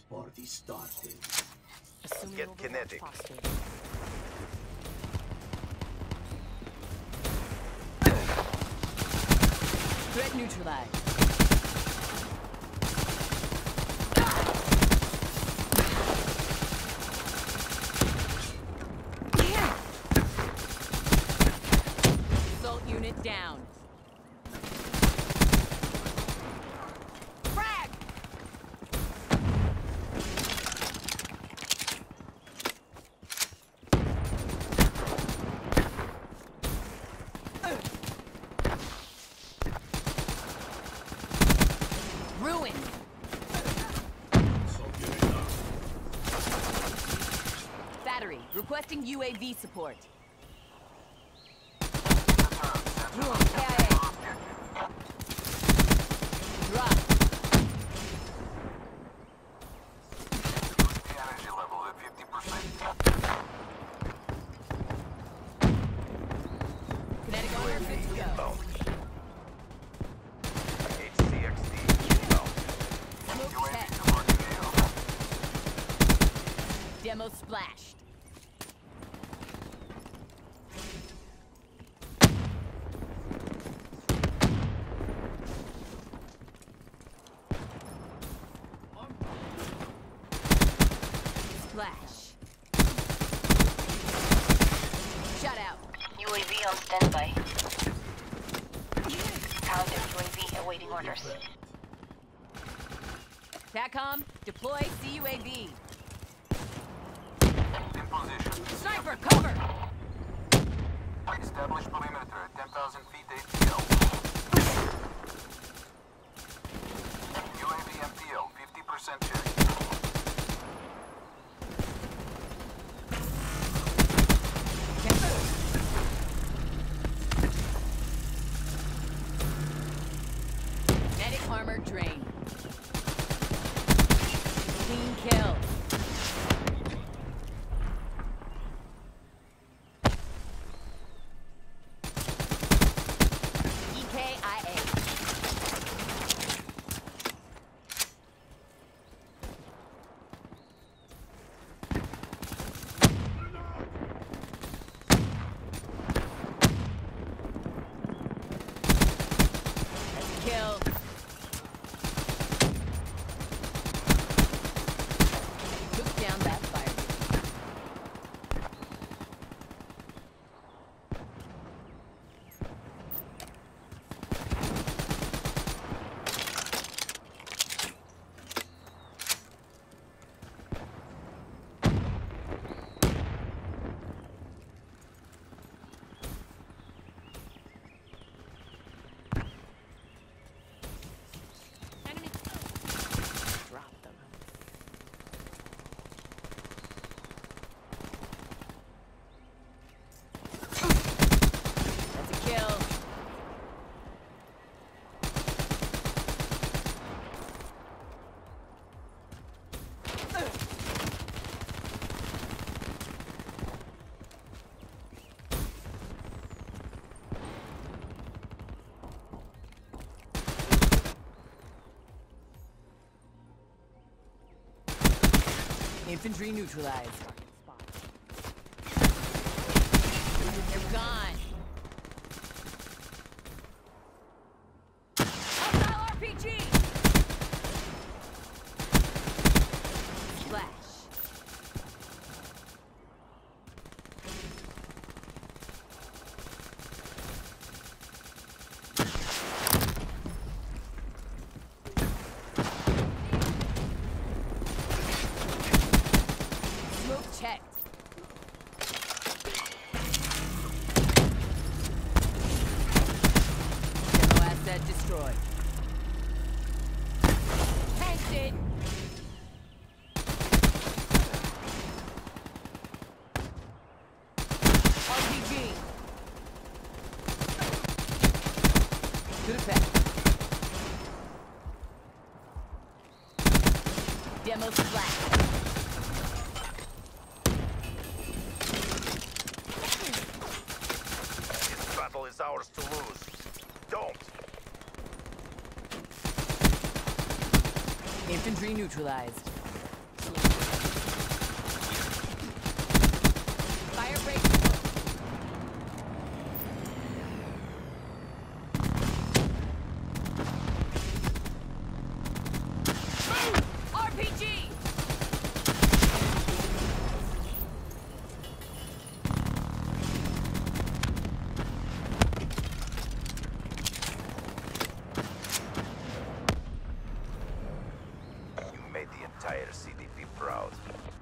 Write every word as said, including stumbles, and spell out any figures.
party started. Assuming Get we'll kinetic. faster. Threat neutralized. Assault unit down. Frag! Ruin. Battery, requesting U A V support. Ruin, K I A. Drop. The energy level at fifty percent. Kinetic armor fit to go. Inbound. H C X D inbound. Smoke tech. Demo splashed. Splash. Shut out. U A V on standby. Pound U A V awaiting orders. TACOM, deploy C U A V. In position. Sniper, cover! Establish perimeter at ten thousand feet A T L. U A V M T L, fifty percent check. Kinetic armor drain. Clean kill. E K I A. Kill. Took down that fire. Enemy. Drop them. That's a kill. Infantry neutralized. They're gone. Hostile R P G! Splash. Smoke checked. Demo asset destroyed. Tanked it. R P G. Good effect. Demo splash. This battle is ours to lose. Don't. Infantry neutralized. Fire break deployed. R P G! You made the entire C D P proud.